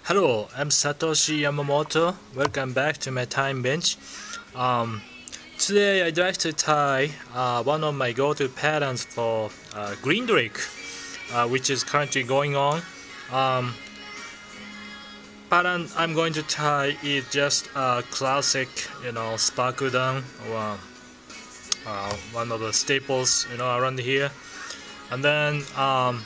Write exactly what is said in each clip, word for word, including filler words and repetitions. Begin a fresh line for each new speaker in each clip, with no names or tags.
Hello, I'm Satoshi Yamamoto. Welcome back to my time bench. Um, today I'd like to tie uh, one of my go-to patterns for uh, green drake, uh, which is currently going on. Um, pattern I'm going to tie is just a classic, you know, sparkle down, or uh, one of the staples, you know, around here. And then um,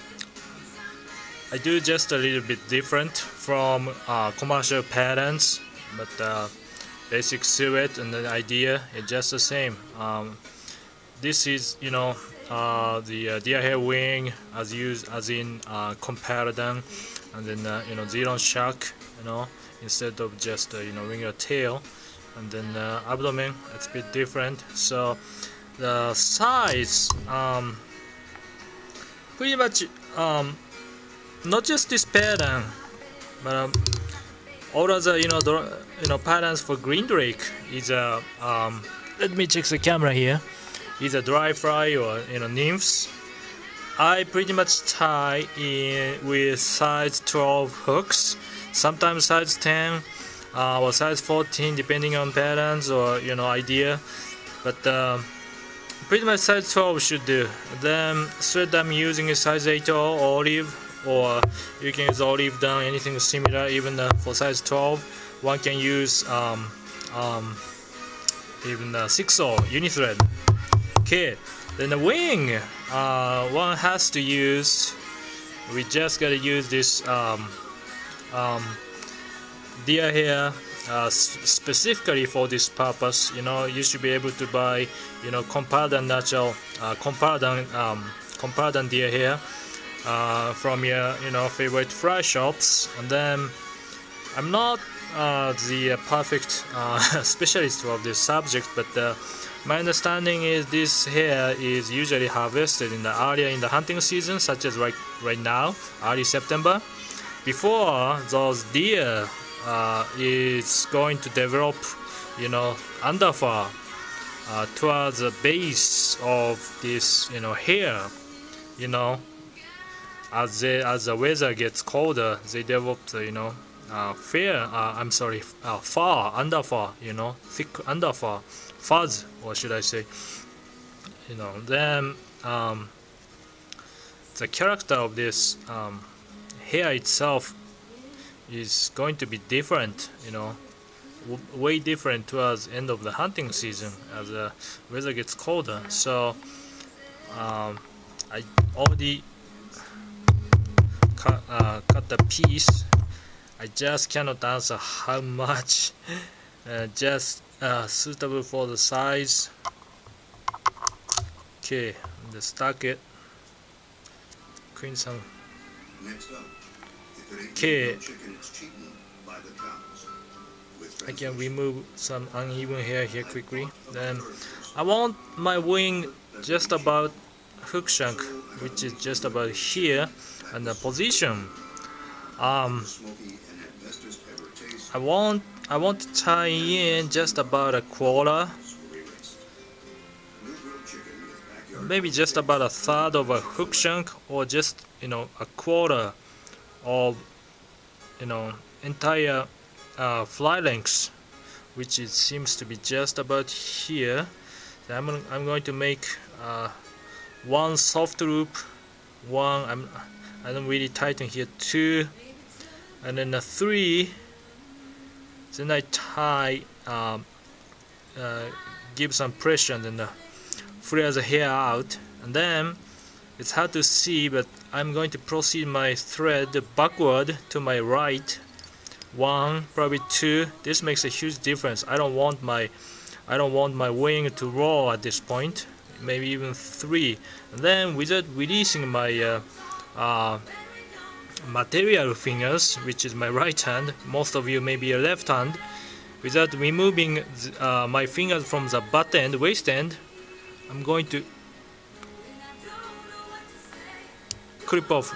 I do just a little bit different from uh, commercial patterns, but uh, basic silhouette and the idea is just the same. Um, this is, you know, uh, the uh, deer hair wing as used as in uh, comparison, and then uh, you know, zero shock, you know, instead of just uh, you know, wing or tail, and then uh, abdomen, it's a bit different. So the size, um, pretty much. Um, Not just this pattern, but um, all other you know the, you know patterns for green drake is a um, let me check the camera here. Is a dry fly or you know nymphs. I pretty much tie in with size twelve hooks, sometimes size ten uh, or size fourteen, depending on patterns or you know idea. But uh, pretty much size twelve should do. Then thread I'm using is size eight or olive. Or you can use olive down, anything similar. Even uh, for size twelve, one can use um, um, even uh, six or unithread. Okay, then the wing, uh, one has to use. We just gotta use this um, um, deer hair uh, specifically for this purpose. You know, you should be able to buy, you know, compared natural, uh, compared um, compared deer hair. Uh, from your you know favorite fry shops. And then I'm not uh, the perfect uh, specialist of this subject, but uh, my understanding is this hair is usually harvested in the earlier in the hunting season, such as right right now, early September, before those deer uh, is going to develop, you know, underfur uh, towards the base of this you know hair, you know. As they, as the weather gets colder, they develop the, you know, uh, fair. Uh, I'm sorry, uh, fur, underfur, you know, thick underfur, fuzz, or should I say? You know, then um, the character of this um, hair itself is going to be different. You know, w way different towards end of the hunting season as the weather gets colder. So um, I already. Cut, uh, cut the piece. I just cannot answer how much. Uh, just uh, suitable for the size. Okay, just stack it. Clean some. Okay, I can remove some uneven hair here quickly. Then I want my wing just about hook shank, which is just about here. And the position, um, I want I want to tie in just about a quarter, maybe just about a third of a hook shank, or just you know a quarter of you know entire uh, fly length, which it seems to be just about here. So I'm I'm going to make uh, one soft loop, one I'm. I don't really tighten here, two, and then a three. Then I tie, um, uh, give some pressure, and then uh, flare the hair out. And then it's hard to see, but I'm going to proceed my thread backward to my right. One, probably two. This makes a huge difference. I don't want my, I don't want my wing to roll at this point. Maybe even three. And then without releasing my uh, Uh, material fingers, which is my right hand, most of you may be a left hand, without removing uh, my fingers from the butt end, waist end, I'm going to clip off.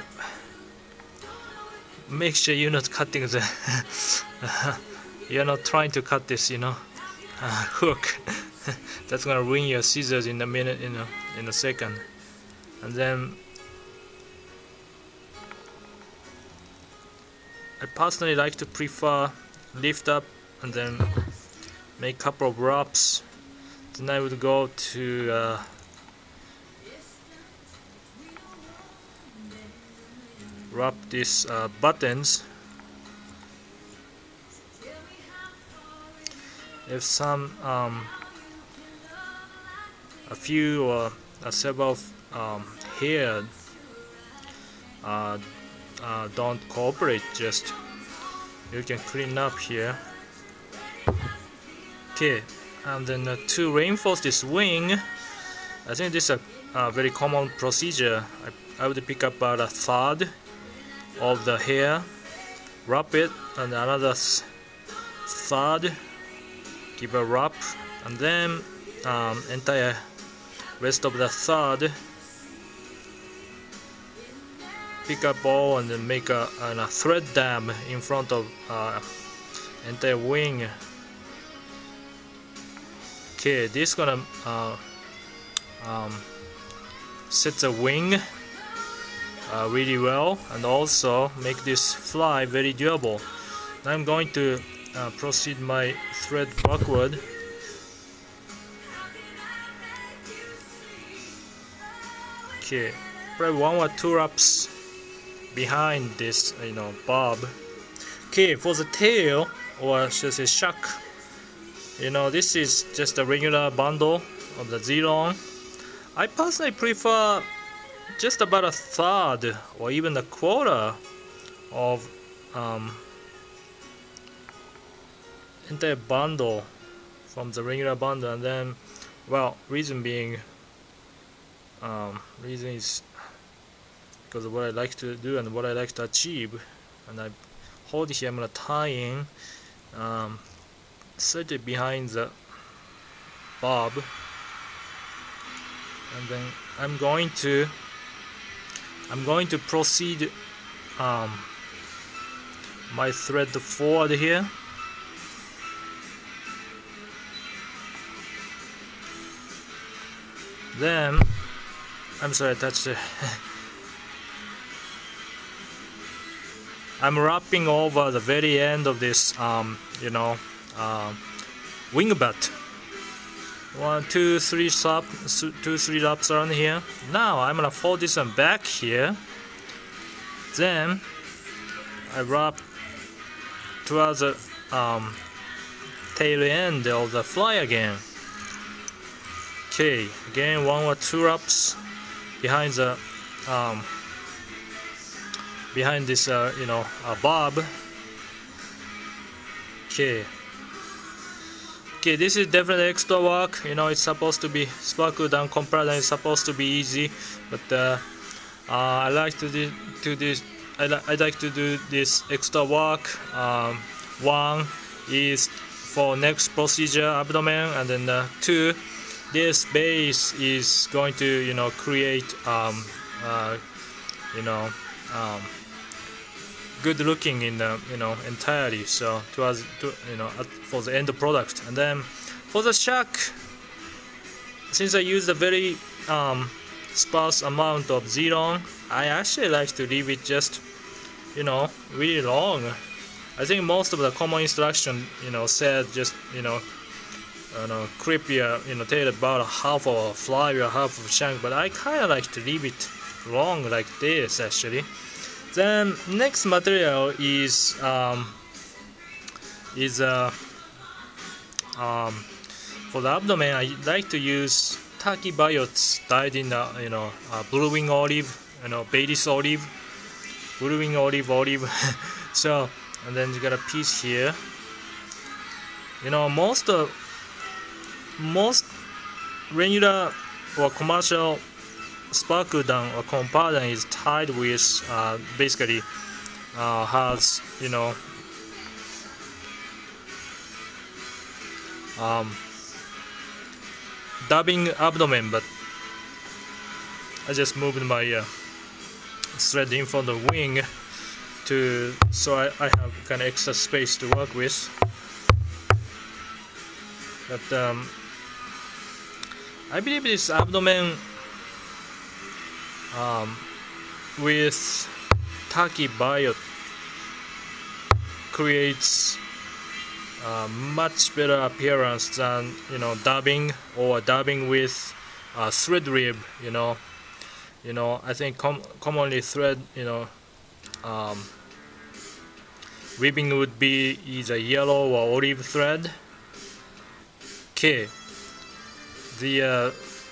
Make sure you're not cutting the you're not trying to cut this, you know, uh, hook. That's gonna ruin your scissors in a minute, you know, in a second. And then I personally like to prefer lift up and then make a couple of wraps. Then I would go to uh, wrap these uh, buttons. If some um, a few or uh, several um, hair uh, uh, don't cooperate, just you can clean up here. Okay, and then uh, to reinforce this wing, I think this is a, a very common procedure. I, I would pick up about a third of the hair, wrap it, and another third, give a wrap, and then um, entire rest of the third, pick up all and then make a, a thread dam in front of uh, entire wing. Okay, this gonna uh, um, set the wing uh, really well and also make this fly very durable. Now I'm going to uh, proceed my thread backward. Okay, probably one or two wraps behind this, you know, bob. Okay, for the tail, or should I say shuck, you know, this is just a regular bundle of the Zilong. I personally prefer just about a third or even a quarter of um, entire bundle from the regular bundle, and then, well, reason being, um, reason is because of what I like to do and what I like to achieve. And I hold here, I'm gonna tie in um, slightly behind the bob, and then I'm going to I'm going to proceed um, my thread forward here. Then I'm sorry, I touched it. I'm wrapping over the very end of this, um, you know, uh, wing butt. One, two, three slap, two, three laps around here. Now I'm gonna fold this one back here. Then I wrap towards the um, tail end of the fly again. Okay, again one or two wraps behind the um, behind this, uh, you know, uh, bob. Okay. Okay, this is definitely extra work. You know, it's supposed to be sparkle down comparison. It's supposed to be easy, but uh, uh, I like to do to this. I, li I like to do this extra work. Um, one is for next procedure abdomen, and then uh, two, this base is going to, you know, create um, uh, you know. Um, good looking in the, you know, entirely, so towards to, you know, for the end product. And then for the shuck, since I used a very um, sparse amount of Zilong, I actually like to leave it just, you know, really long. I think most of the common instruction, you know, said just, you know, you know, clip your, you know, tail about half of a fly or half of a shank, but I kind of like to leave it long like this actually. Then next material is um, is uh, um, for the abdomen. I like to use turkey biots dyed in uh, you know uh, blue wing olive, you know, Baileys olive, blue wing olive olive. So, and then you got a piece here. You know, most of most regular or commercial sparkle down or compound is tied with uh, basically uh, has, you know, um, dubbing abdomen, but I just moved my uh, thread in front of the wing to so I, I have kind of extra space to work with. But um, I believe this abdomen Um, with turkey biot creates uh, much better appearance than, you know, dabbing or dabbing with uh, thread rib. You know, you know. I think com commonly thread, you know, um, ribbing would be either yellow or olive thread. Okay, the uh,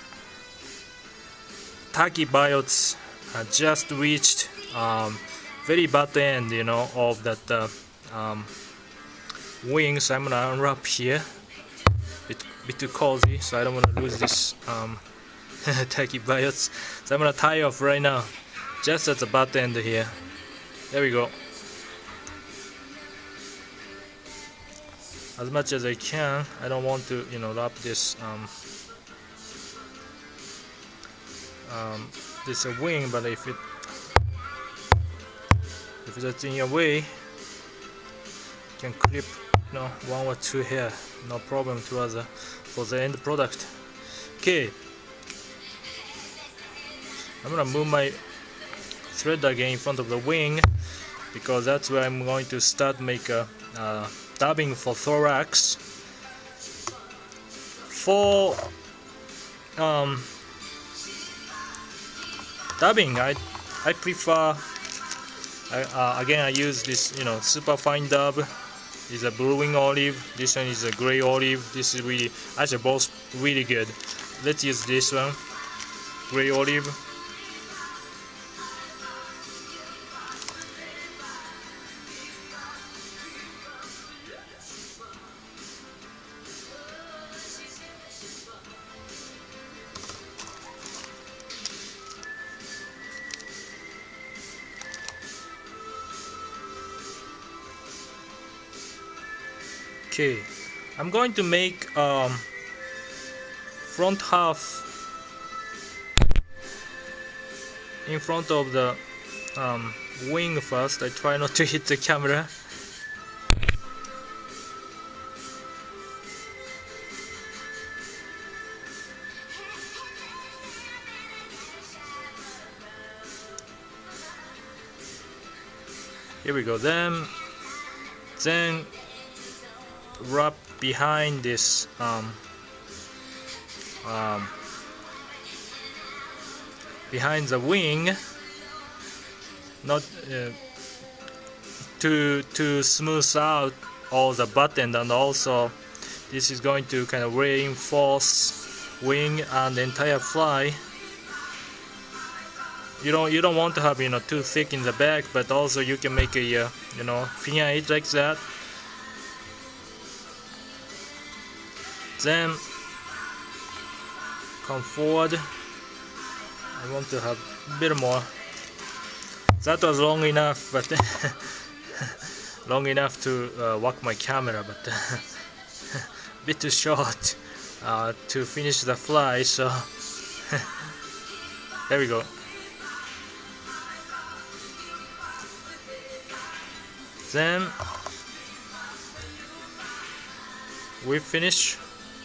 Taki biots uh, just reached um, very bad end, you know, of that uh, um, wings. I'm gonna unwrap here, bit bit too cozy, so I don't want to lose this um, Taki biots. So I'm gonna tie off right now, just at the butt end here. There we go. As much as I can. I don't want to, you know, wrap this um, um, this a wing, but if it if it's in your way, you can clip, you know, one or two here, no problem to other for the end product. Okay, I'm gonna move my thread again in front of the wing because that's where I'm going to start make a uh, dabbing for thorax. For um, dabbing, I I prefer. I, uh, again, I use this, you know, super fine dab. Is a blue wing olive. This one is a gray olive. This is really, actually both really good. Let's use this one, gray olive. Okay, I'm going to make um, front half in front of the um, wing first. I try not to hit the camera. Here we go. Then, then. Wrap behind this um, um, behind the wing, not uh, to to smooth out all the button, and also this is going to kind of reinforce wing and the entire fly. You don't you don't want to have, you know, too thick in the back, but also you can make a uh, you know, thin edge like that. Then come forward. I want to have a bit more. That was long enough, but long enough to uh, walk my camera, but a bit too short uh, to finish the fly. So there we go. Then we finish.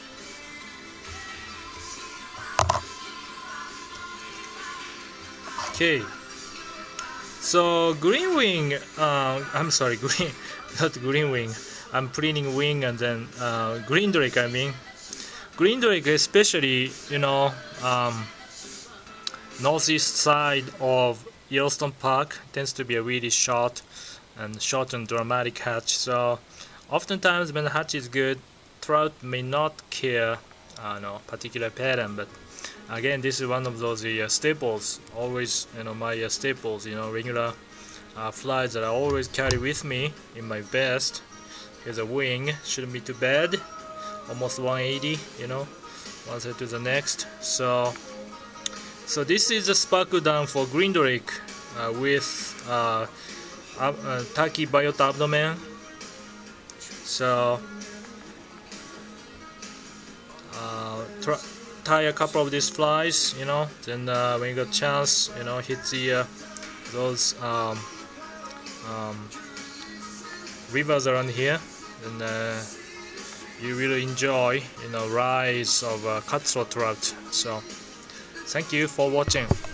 Okay, so green wing, uh, I'm sorry, green, not green wing, I'm printing wing, and then uh, green drake, I mean, green drake especially, you know, um, northeast side of Yellowstone Park tends to be a really short and short and dramatic hatch, so oftentimes when the hatch is good, trout may not care, uh, no particular pattern, but again, this is one of those uh, staples, always, you know, my uh, staples, you know, regular uh, flies that I always carry with me in my vest. Here's a wing, shouldn't be too bad, almost one eighty, you know, one side to the next. So, so this is a sparkle down for green drake uh, with uh, uh, Taki biot abdomen. So, uh, tie a couple of these flies, you know, then uh, when you got a chance, you know, hit the uh, those um, um, rivers around here, and uh, you really enjoy, you know, rise of uh, cutthroat trout. So thank you for watching.